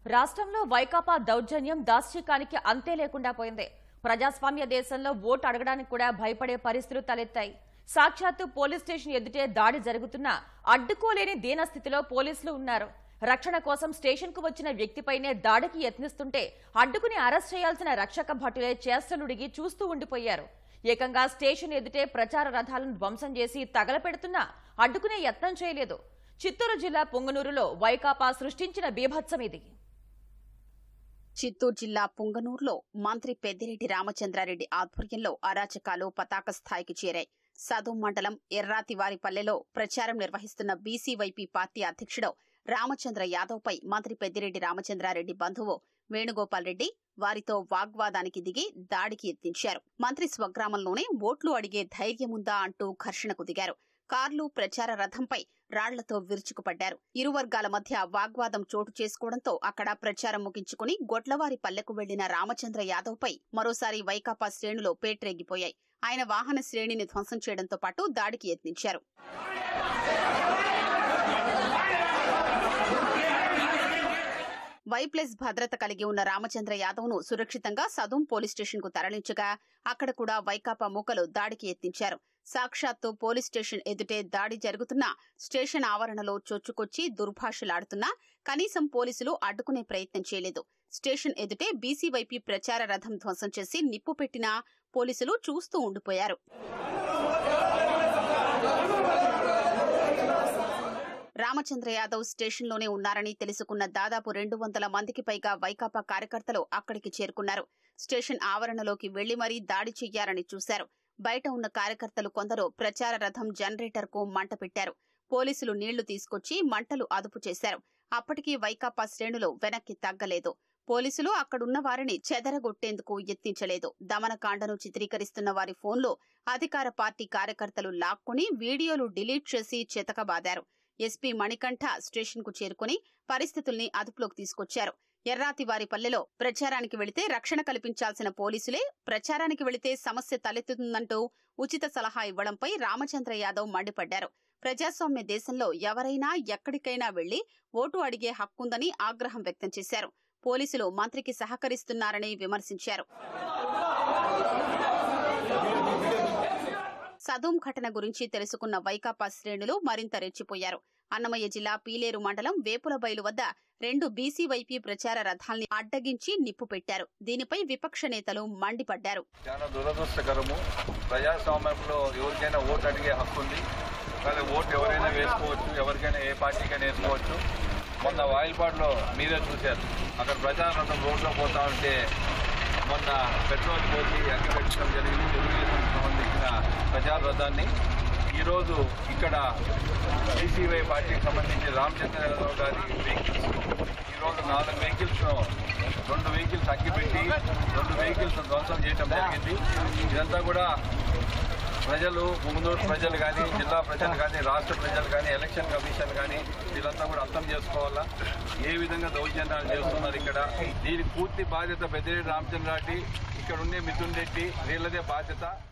రాష్ట్రంలో వైకాపా దౌర్జన్యం దాష్టికానికి అంతే లేకుండా పోయింది. ప్రజాస్వామ్య దేశంలో ఓటు అడగడానికి కూడా భయపడే పరిస్థితులు తలెత్తాయి. సాక్షాత్తు పోలీస్ స్టేషన్ ఎదుటే దాడి జరుగుతున్నా అడ్డుకోలేని దీనస్థితిలో పోలీసులు ఉన్నారు. రక్షణ కోసం స్టేషన్ కు వచ్చిన వ్యక్తిపైనే దాడికి యత్నిస్తుంటే అడ్డుకుని అరెస్ట్ చేయాల్సిన రక్షక భటులే చేష్టలుడిగి చూస్తూ ఉండిపోయారు. ఏకంగా స్టేషన్ ఎదుటే ప్రచార రథాలను ధ్వంసం చేసి తగలపెడుతున్నా అడ్డుకునే యత్నం చేయలేదు. చిత్తూరు జిల్లా పుంగనూరులో వైకాపా సృష్టించిన బీభత్సం ఇది. చిత్తూరు జిల్లా పుంగనూరులో మంత్రి పెద్దిరెడ్డి రామచంద్రారెడ్డి ఆధ్వర్యంలో అరాచకాలు పతాక స్థాయికి చేరాయి. సదుం మండలం ఎర్రాతివారిపల్లెలో ప్రచారం నిర్వహిస్తున్న బీసీవైపీ పార్టీ అధ్యక్షుడు రామచంద్ర యాదవ్ పై మంత్రి పెద్దిరెడ్డి రామచంద్రారెడ్డి బంధువు వేణుగోపాల్ రెడ్డి వారితో వాగ్వాదానికి దిగి దాడికి యత్నించారు. మంత్రి స్వగ్రామంలోనే ఓట్లు అడిగే ధైర్యముందా అంటూ ఘర్షణకు దిగారు. కార్లు ప్రచార రథంపై రాళ్లతో విరుచుకుపడ్డారు. ఇరు వర్గాల మధ్య వాగ్వాదం చోటు చేసుకోవడంతో అక్కడ ప్రచారం ముగించుకుని గొడ్లవారి పల్లెకు వెళ్లిన రామచంద్ర యాదవ్ పై మరోసారి వైకాపా శ్రేణులు పేట్రేగిపోయాయి. ఆయన వాహన శ్రేణిని ధ్వంసం చేయడంతో పాటు దాడికి యత్నించారు. వైప్లస్ భద్రత కలిగి ఉన్న రామచంద్ర యాదవ్ ను సురక్షితంగా సదుం పోలీస్ స్టేషన్ కు తరలించగా అక్కడ కూడా వైకాపా మూకలు దాడికి యత్నించారు. సాక్షాత్తు పోలీస్ స్టేషన్ ఎదుటే దాడి జరుగుతున్నా స్టేషన్ ఆవరణలో చొచ్చుకొచ్చి దుర్భాషలాడుతున్నా కనీసం పోలీసులు అడ్డుకునే ప్రయత్నం చేయలేదు. స్టేషన్ ఎదుటే బీసీవైపీ ప్రచార రథం ధ్వంసం చేసి నిప్పు పెట్టినా పోలీసులు చూస్తూ ఉండిపోయారు. రామచంద్ర యాదవ్ స్టేషన్లోనే ఉన్నారని తెలుసుకున్న దాదాపు 200 మందికి పైగా వైకాపా కార్యకర్తలు అక్కడికి చేరుకున్నారు. స్టేషన్ ఆవరణలోకి వెళ్లి మరీ దాడి చెయ్యాలని చూశారు. బయట ఉన్న కార్యకర్తలు కొందరు ప్రచార రథం జనరేటర్ కు మంట పెట్టారు. పోలీసులు నీళ్లు తీసుకొచ్చి మంటలు అదుపు చేశారు. అప్పటికీ వైకాపా శ్రేణులు వెనక్కి తగ్గలేదు. పోలీసులు అక్కడున్న వారిని చెదరగొట్టేందుకు యత్నించలేదు. దమనకాండను చిత్రీకరిస్తున్న వారి ఫోన్లో అధికార పార్టీ కార్యకర్తలు లాక్కుని వీడియోలు డిలీట్ చేసి చితకబాదారు. ఎస్పీ మణికంఠ స్టేషన్ కు చేరుకుని పరిస్థితుల్ని అదుపులోకి తీసుకొచ్చారు. ఎర్రాతివారిపల్లెలో ప్రచారానికి వెళితే రక్షణ కల్పించాల్సిన పోలీసులే ప్రచారానికి వెళితే సమస్య తలెత్తుతుందంటూ ఉచిత సలహా ఇవ్వడంపై రామచంద్ర యాదవ్ మండిపడ్డారు. ప్రజాస్వామ్య దేశంలో ఎవరైనా ఎక్కడికైనా వెళ్లి ఓటు అడిగే హక్కుందని ఆగ్రహం వ్యక్తం చేశారు. పోలీసులు మంత్రికి సహకరిస్తున్నారని విమర్శించారు. సదుం ఘటన గురించి తెలుసుకున్న వైకాపా శ్రేణులు మరింత రెచ్చిపోయారు. అన్నమయ్య జిల్లా పీలేరు మండలం వేపులబైలు వద్ద 2 బీసీవైపీ ప్రచార రథాల్ని అడ్డగించి నిప్పు పెట్టారు. దీనిపై విపక్ష నేతలు మండిపడ్డారు. చాలా దురదృష్టకరము. ప్రజాస్వామ్యంలో ఎవరికైనా ఓటు అడిగే హక్కు ఉంది. కానీ ఓటు ఎవరైనా వేసుకోవచ్చు, ఎవరికైనా ఏ పార్టీకైనా వేసుకోవచ్చు. మొన్న వాయిల్పాడులో మీరే చూశారు. అక్కడ ప్రచార రథం రోడ్లో పోతా ఉంటే మొన్న పెట్రోల్ పోసి అగ్గి పెట్టడం జరిగింది. తెలుగుదేశం సంబంధించిన ప్రచార రథాన్ని ఈరోజు ఇక్కడ బీసీవై పార్టీకి సంబంధించి రామచంద్ర యాదవ్ గారి వెహికల్స్ ఈరోజు 4 వెహికల్స్ను 2 వెహికల్స్ అగ్గిపెట్టి 2 వెహికల్స్ ధ్వంసం చేయడం జరిగింది. ఇదంతా కూడా ప్రజలు, ముంగనూరు ప్రజలు కానీ, జిల్లా ప్రజలు కానీ, రాష్ట్ర ప్రజలు కానీ, ఎలక్షన్ కమిషన్ కానీ వీళ్ళంతా కూడా అర్థం చేసుకోవాలా ఏ విధంగా దౌర్జన్యాలు చేస్తున్నారు ఇక్కడ. దీనికి పూర్తి బాధ్యత పెద్దిరెడ్డి రామచంద్రారెడ్డి, ఇక్కడ ఉండే మిథున్ రెడ్డి, వీళ్ళదే బాధ్యత.